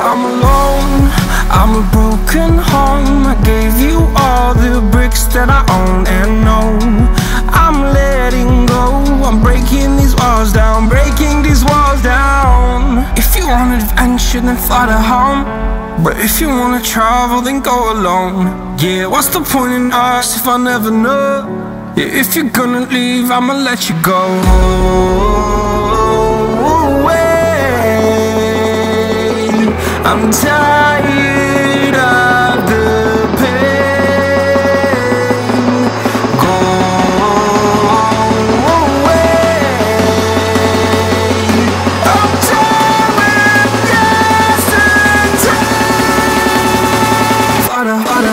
I'm alone, I'm a broken home. I gave you all the bricks that I own and know. I'm letting go, I'm breaking these walls down, breaking these walls down. If you want adventure, then fly to home. But if you wanna travel, then go alone. Yeah, what's the point in us if I never know? Yeah, if you're gonna leave, I'ma let you go. I'm tired of the pain. Go away. I'm tired of yesterday. Fada, fada.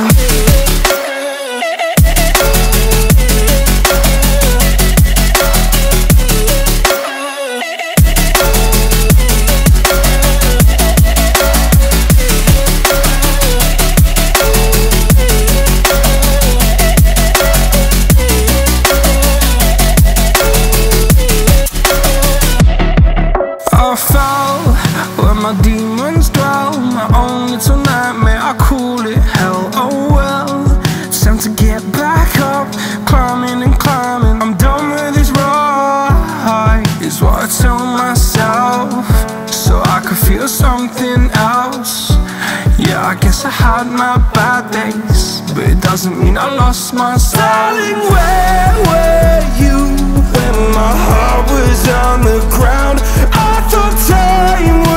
I fell where my demons dwell. My own little nightmare, I call it hell. Oh well, it's time to get back up. Climbing and climbing, I'm done with this ride, is what I tell myself, so I could feel something else. Yeah, I guess I had my bad days, but it doesn't mean I lost my style. Darling, where were you when my heart was on the ground? I thought time